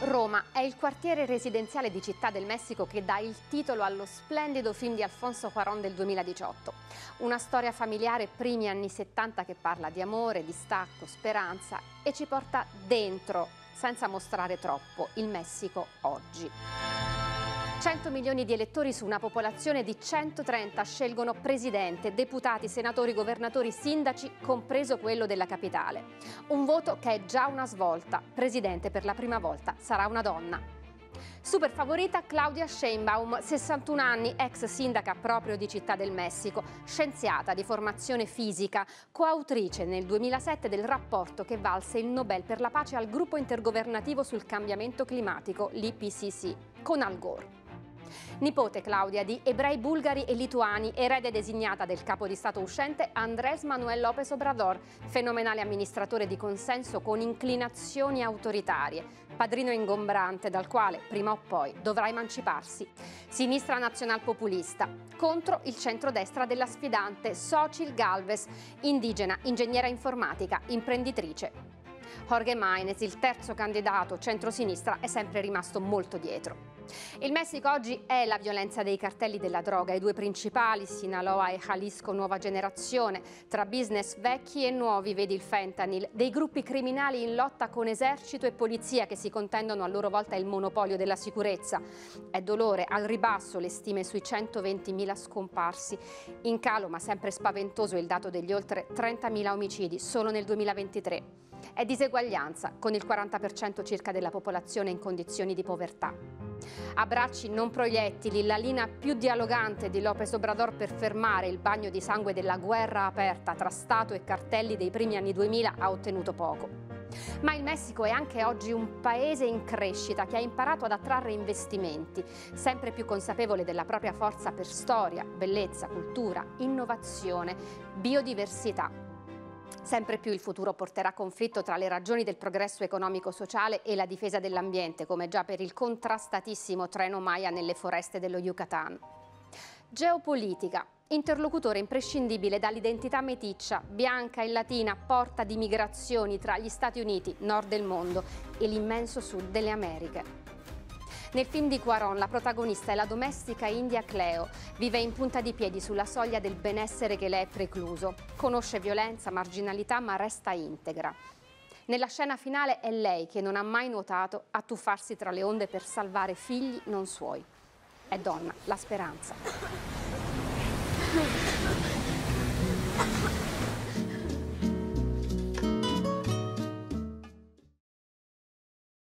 Roma è il quartiere residenziale di Città del Messico che dà il titolo allo splendido film di Alfonso Cuarón del 2018. Una storia familiare primi anni 70 che parla di amore, distacco, speranza e ci porta dentro, senza mostrare troppo, il Messico oggi. 100 milioni di elettori su una popolazione di 130 scelgono presidente, deputati, senatori, governatori, sindaci, compreso quello della capitale. Un voto che è già una svolta. Presidente per la prima volta sarà una donna. Super favorita Claudia Sheinbaum, 61 anni, ex sindaca proprio di Città del Messico, scienziata di formazione fisica, coautrice nel 2007 del rapporto che valse il Nobel per la pace al gruppo intergovernativo sul cambiamento climatico, l'IPCC, con Al Gore. Nipote Claudia di ebrei bulgari e lituani, erede designata del capo di Stato uscente Andrés Manuel López Obrador, fenomenale amministratore di consenso con inclinazioni autoritarie, padrino ingombrante dal quale prima o poi dovrà emanciparsi. Sinistra nazionalpopulista, contro il centrodestra della sfidante Xochitl Gálvez, indigena, ingegnera informatica, imprenditrice. Jorge Maynez, il terzo candidato centrosinistra, è sempre rimasto molto dietro. Il Messico oggi è la violenza dei cartelli della droga, i due principali, Sinaloa e Jalisco nuova generazione, tra business vecchi e nuovi, vedi il fentanyl, dei gruppi criminali in lotta con esercito e polizia che si contendono a loro volta il monopolio della sicurezza. È dolore, al ribasso le stime sui 120.000 scomparsi, in calo ma sempre spaventoso il dato degli oltre 30.000 omicidi solo nel 2023. È diseguaglianza, con il 40% circa della popolazione in condizioni di povertà. Abbracci non proiettili, la linea più dialogante di López Obrador per fermare il bagno di sangue della guerra aperta tra Stato e cartelli dei primi anni 2000 ha ottenuto poco. Ma il Messico è anche oggi un paese in crescita che ha imparato ad attrarre investimenti, sempre più consapevole della propria forza per storia, bellezza, cultura, innovazione, biodiversità. Sempre più il futuro porterà conflitto tra le ragioni del progresso economico-sociale e la difesa dell'ambiente, come già per il contrastatissimo treno Maya nelle foreste dello Yucatan. Geopolitica. Interlocutore imprescindibile dall'identità meticcia, bianca e latina, porta di migrazioni tra gli Stati Uniti, nord del mondo, e l'immenso sud delle Americhe. Nel film di Cuarón la protagonista è la domestica india Cleo, vive in punta di piedi sulla soglia del benessere che le è precluso, conosce violenza, marginalità ma resta integra. Nella scena finale è lei che non ha mai nuotato a tuffarsi tra le onde per salvare figli non suoi. È donna, la speranza.